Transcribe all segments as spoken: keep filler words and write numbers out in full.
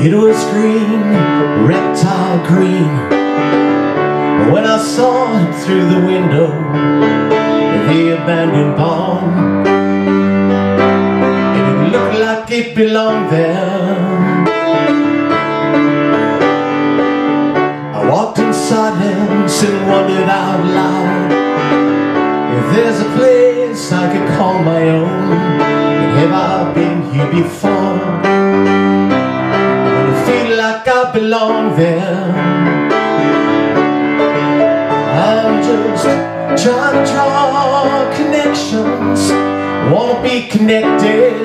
It was green, reptile green, when I saw it through the window of the abandoned barn. And it looked like it belonged there. I walked in silence and wondered out loud if there's a place I could call my own. And have I been here before? I belong there. I'm just trying to draw connections, wanna be connected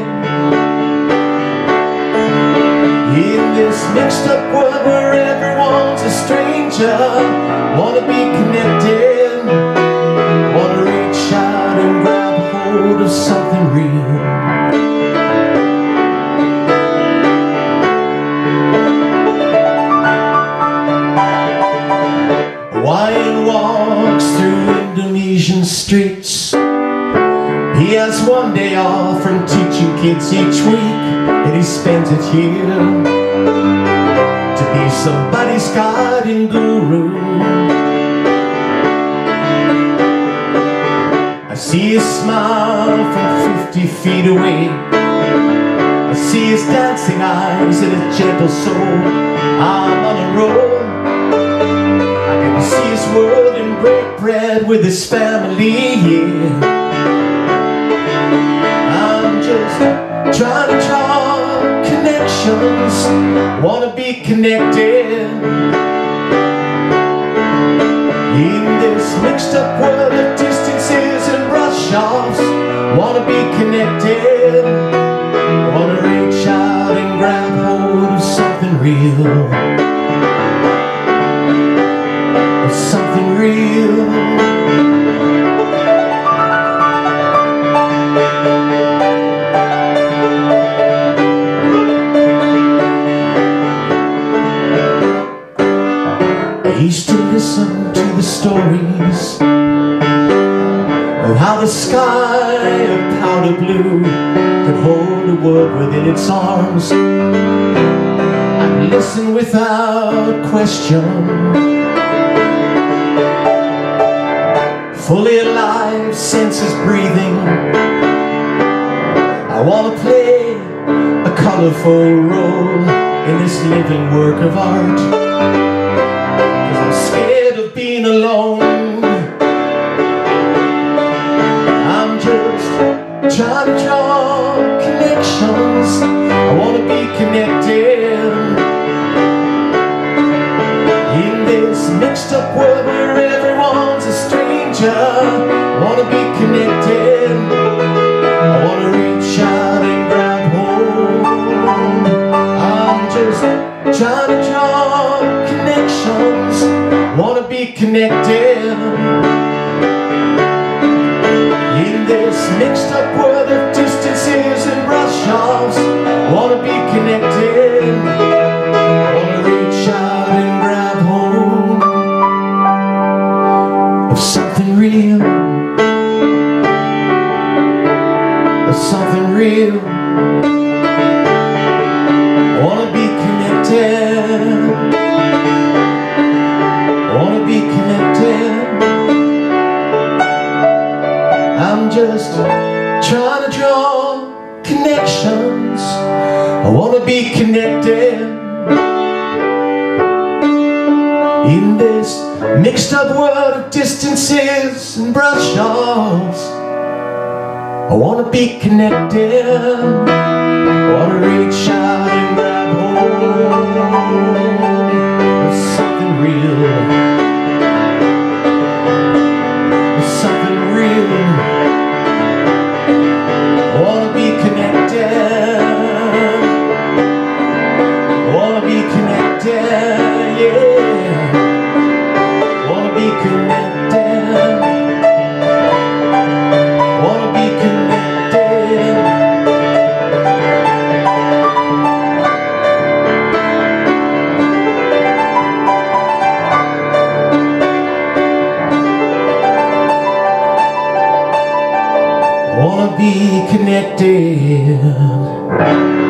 in this mixed up world where everyone's a stranger. Wanna be connected, wanna reach out and grab hold of something real. Wyatt walks through Indonesian streets. He has one day off from teaching kids each week, and he spends it here to be somebody's guide and guru. I see his smile from fifty feet away. I see his dancing eyes and his gentle soul. I'm on a roll. See his world and break bread with his family, yeah. I'm just trying to draw connections, wanna be connected in this mixed up world of distances and brush offs. Wanna be connected, wanna reach out and grab hold of something real. Something real. I used to listen to the stories of how the sky of powder blue could hold a world within its arms. I'd listen without question, fully alive, senses breathing. I want to play a colorful role in this living work of art, 'cause I'm scared of being alone. I'm just trying to draw connections, I want to be connected in this mixed up world where everyone's a stranger. Wanna be connected, I wanna reach out and grab hold. I'm just trying to draw connections, wanna be connected in this mixed up world of distances and brush offs. Wanna be connected, wanna reach out and grab hold of something real, of something real. I wanna be connected, I wanna be connected. I'm just trying to draw connections, I wanna be connected in this mixed up world of distances and brush offs. I wanna be connected, I wanna reach out and grab hold of something real, of something real. I wanna be connected, I wanna be connected, yeah. Wanna be connected, wanna be connected. Wanna be connected.